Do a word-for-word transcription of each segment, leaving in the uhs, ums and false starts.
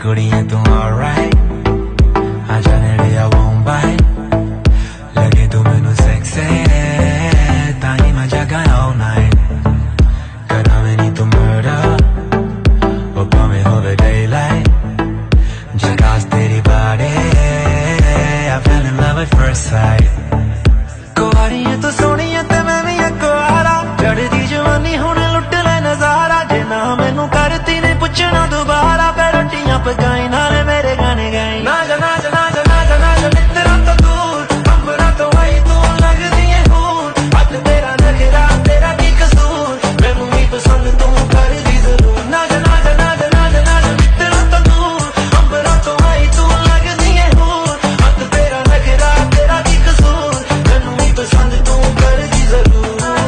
कुड़ियां तू alright आ जाने दे I won't bite लगे तू मैनू sexy ताही मैं जागा all night करा मैनी तू murder वो भावें होवे daylight जगास तेरी body I fell in love at first sight कुआरी है तू सोनी है ते मैं भी है कुआरा चढ़दी जवानी हुण लुट ले नजारा जे ना मैनू करती ने पुछना दोबारा पे रोटियां पकाई नाले मेरे गाने गाई ना जा ना जा ना जा ना जा ना जा मित्रा तो दूर अंबरा तो आई तू लगदी है हूर हद तेरा नखरा तेरा की कसूर मैनू ही पसंद तू कर दी जरूर ना जा ना जा ना जा ना जा ना जा मित्रा तो दूर अंबरा तो आई तू लगदी है हूर हद तेरा नखरा तेरा की कसूर मैनू ही पसंद तू कर दी जरूर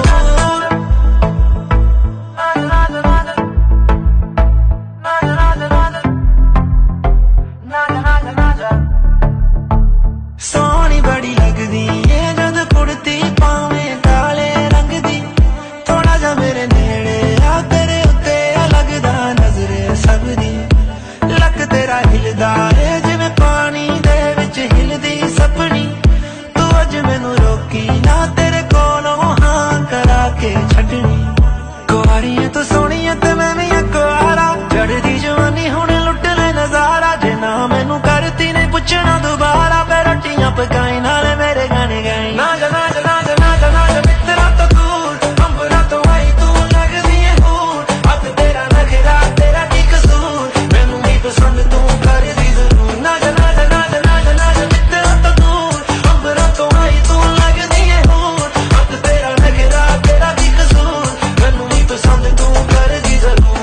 सोनी बड़ी लगदी है जद कुड़ती पावे काले रंग दी थोड़ा जा मेरे नेड़े आ तेरे उत्ते लगदा नजरे सब दी लक तेरा हिलदा है जिवें पानी दे विच हिलदी सपनी तू अज मैनू रोकी ना तेरे कोलों हां करा के छड्डनी कुआरी है तू सोहनी है ते मैं भी है कुआरा चढ़दी जवानी हुण लुट ले नजारा जे ना मैनू करती ने पुछना दोबारा पे रोटियां पकाई नाले मेरे गाने गाई ना जा ना जा ना जा ना जा ना जा मित्रा तो दूर अंबरा तो आई तू लगदी है हूर हद तेरा नखरा तेरा की कसूर मैनू ही पसंद तू कर दी जरूर ना जा ना जा ना जा ना जा ना जा मित्रा तो दूर अंबरा तो आई तू लगदी है हूर हद तेरा नखरा तेरा की कसूर मैनू ही पसंद तू कर दी जरूर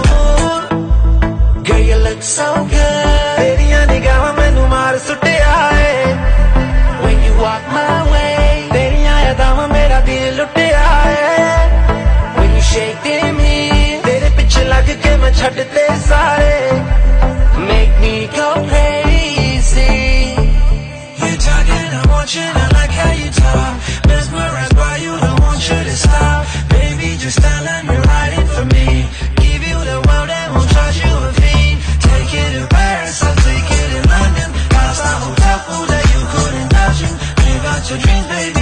Girl you look so good तेरियां निगाहां मैनू मार सुटिया है When you walk my way तेरियां यादां मेरा दिल लुटिया है When you shake me तेरे पिछे लग के मैं छड्डते सारे Make me go crazy You're talking I want you I like how you talk Mesmerized by you don't want you to stop Baby just tell me right in for me Give you the world and won't charge you a fee Take it to Paris, I'll take it in London Five-star hotel pool that you couldn't imagine Live out your dreams, baby